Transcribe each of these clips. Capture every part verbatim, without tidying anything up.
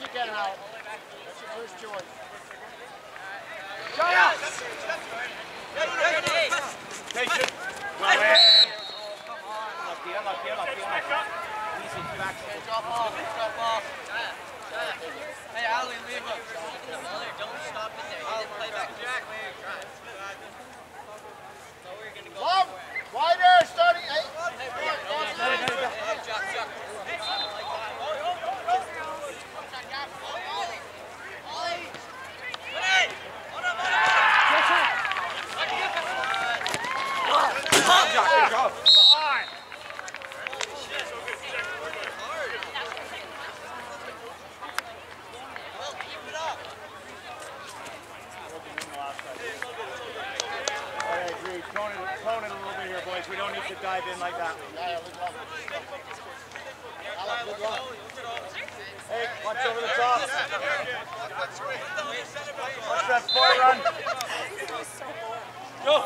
you can, Alex. That's your first choice. Shut up! Patient. Go in. Unlucky, unlucky, unlucky, unlucky. Easy, back. Drop off, drop off. Hey, Ali, leave him. Don't stop in there. You didn't play back. Jack, Love, wider, starting eight. Hey, Jack, Jack. Jack, go. Tone it a little bit here, boys. We don't need to dive in like that. Hey, watch over the top. Watch that far run. Go.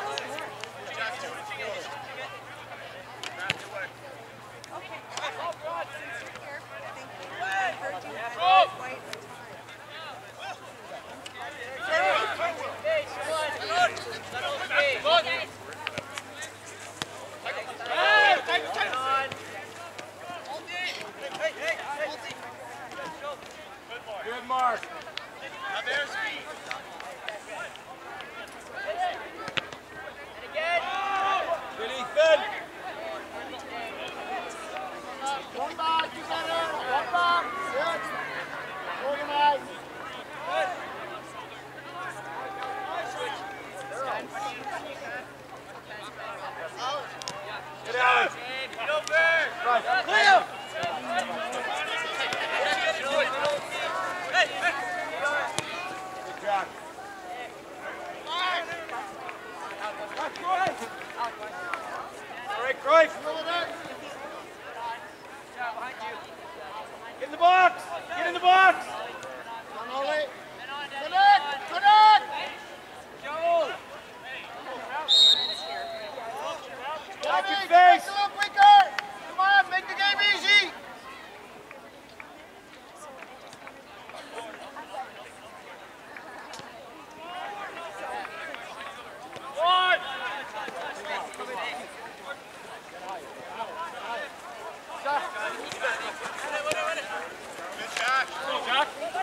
Good mark. Now there's speed. And again. Good Ethan. One back, you got it. One back. Good. Organize. Get out. Get over. Right. Clear. Good job. All right, Cruyff. Get in the box. Get in the box. Come on, Ollie. Connect. Connect. Joe. Back your face. a little quicker. Come on, make the game easy. One. Good shot. Go, Jack.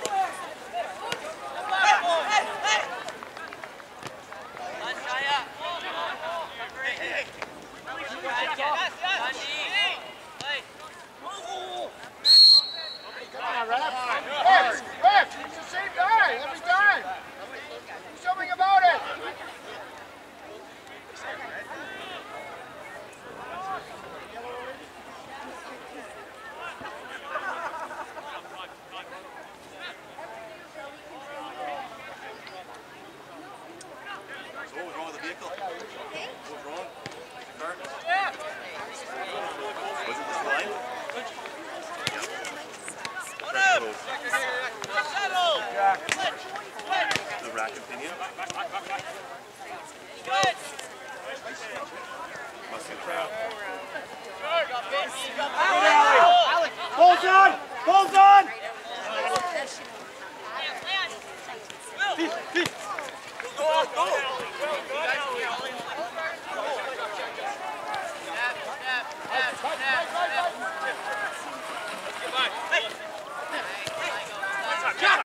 Come on, Rep. Rep, Rep, it's the same guy every time. Do something about it. So what was wrong with the vehicle? What was wrong? The car? Was it the slide? Jack. The rack and pinion? Must be the crowd. Good, Alex! Pulls on! Pulls on!